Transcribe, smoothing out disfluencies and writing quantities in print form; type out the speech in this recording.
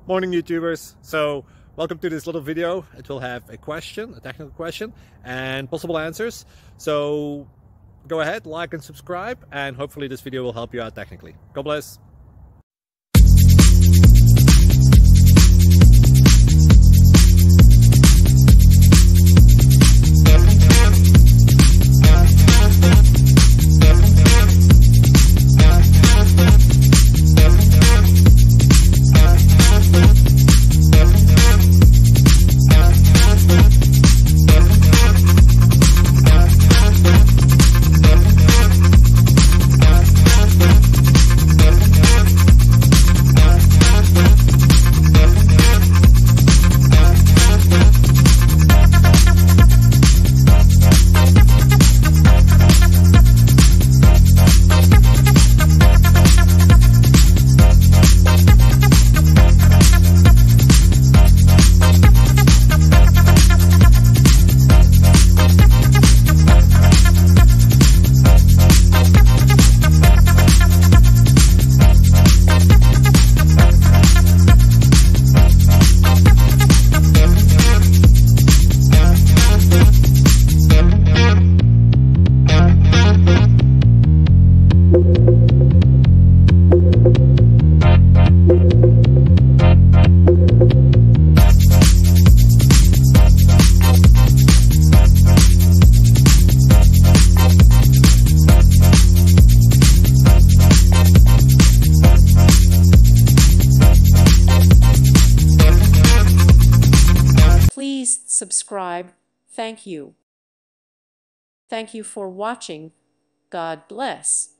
Morning YouTubers. So welcome to this little video. It will have a question, a technical question, and possible answers. So go ahead, like and subscribe, and hopefully this video will help you out technically. God bless. Please subscribe. Thank you. Thank you for watching. God bless.